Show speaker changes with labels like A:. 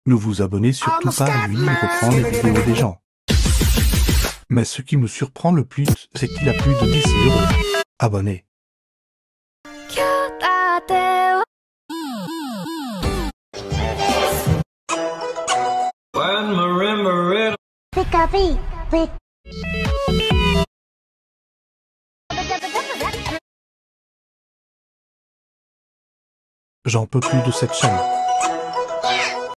A: Ne vous abonnez surtout pas à lui, il reprend les vidéos des gens. Mais ce qui me surprend le plus, c'est qu'il a plus de 10 000 abonnés. J'en peux plus de cette chaîne.